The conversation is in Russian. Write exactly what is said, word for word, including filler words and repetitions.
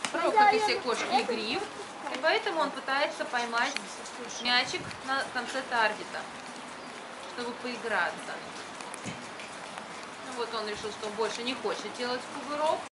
Пророк, как и все кошки, игрив, и поэтому он пытается поймать мячик на конце таргета, чтобы поиграться. Ну вот он решил, что больше не хочет делать кувырок.